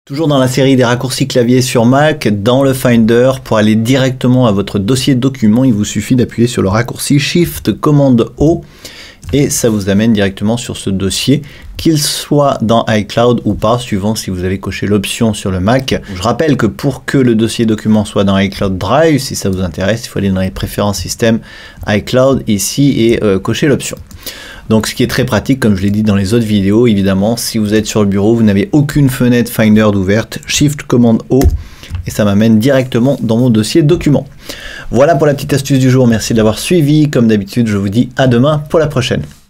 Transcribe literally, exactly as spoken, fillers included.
Toujours dans la série des raccourcis clavier sur Mac, dans le Finder, pour aller directement à votre dossier document, il vous suffit d'appuyer sur le raccourci Shift Command O et ça vous amène directement sur ce dossier, qu'il soit dans iCloud ou pas, suivant si vous avez coché l'option sur le Mac. Je rappelle que pour que le dossier document soit dans iCloud Drive, si ça vous intéresse, il faut aller dans les préférences système iCloud ici et euh, cocher l'option. Donc ce qui est très pratique, comme je l'ai dit dans les autres vidéos, évidemment, si vous êtes sur le bureau, vous n'avez aucune fenêtre Finder d'ouverte, Shift Command O, et ça m'amène directement dans mon dossier document. Voilà pour la petite astuce du jour, merci de l'avoir suivi. Comme d'habitude, je vous dis à demain pour la prochaine.